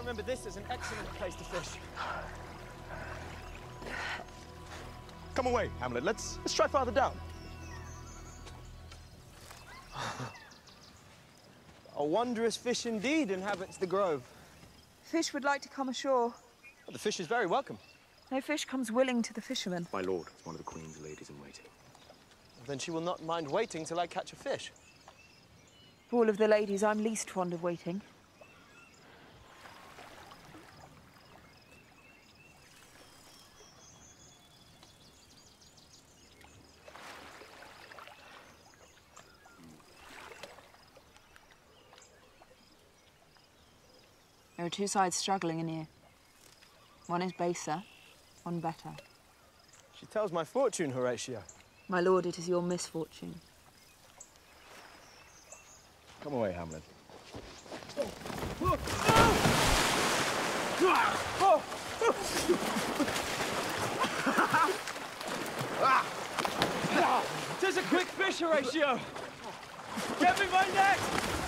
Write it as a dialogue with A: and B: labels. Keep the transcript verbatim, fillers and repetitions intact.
A: remember this as an excellent place to fish.
B: Come away, Hamlet. Let's, let's try farther down.
A: A wondrous fish indeed inhabits the grove.
C: Fish would like to come ashore.
A: But the fish is very welcome.
C: No fish comes willing to the fisherman.
B: My lord, one of the Queen's ladies in waiting.
A: Then she will not mind waiting till I catch a fish.
C: Of all of the ladies, I'm least fond of waiting. There are two sides struggling in here. One is baser, one better.
A: She tells my fortune, Horatio.
C: My lord, it is your misfortune.
B: Come away, Hamlet.
A: Tis a quick fish, Horatio! Get me my net!